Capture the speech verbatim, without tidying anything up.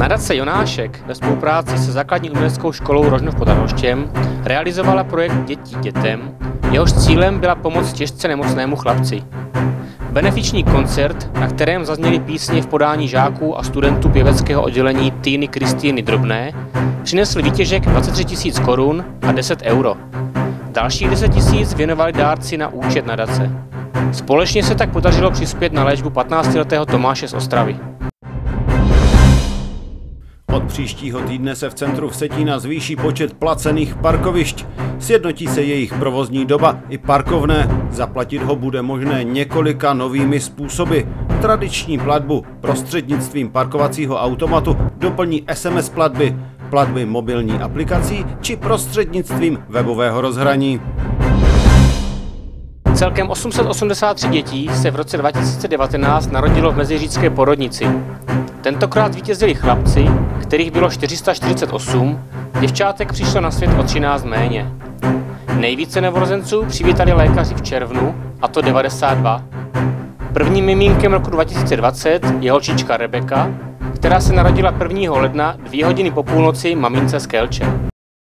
Nadace Jonášek ve spolupráci se základní uměleckou školou Rožnov pod Radhoštěm realizovala projekt Děti dětem, jehož cílem byla pomoc těžce nemocnému chlapci. Benefiční koncert, na kterém zazněly písně v podání žáků a studentů pěveckého oddělení Týny Kristýny Drobné, přinesl výtěžek dvacet tři tisíc korun a deset euro. Dalších deset tisíc věnovali dárci na účet nadace. Společně se tak podařilo přispět na léčbu patnáctiletého Tomáše z Ostravy. Od příštího týdne se v centru Vsetína zvýší počet placených parkovišť. Sjednotí se jejich provozní doba i parkovné. Zaplatit ho bude možné několika novými způsoby. Tradiční platbu prostřednictvím parkovacího automatu doplní es em es platby, platby mobilní aplikací či prostřednictvím webového rozhraní. Celkem osm set osmdesát tři dětí se v roce dva tisíce devatenáct narodilo v meziříčské porodnici. Tentokrát vítězili chlapci, kterých bylo čtyři sta čtyřicet osm, děvčátek přišlo na svět o třináct méně. Nejvíce novorozenců přivítali lékaři v červnu, a to devadesát dva. Prvním miminkem roku dva tisíce dvacet je holčička Rebeka, která se narodila prvního ledna dvě hodiny po půlnoci mamince z Kelče.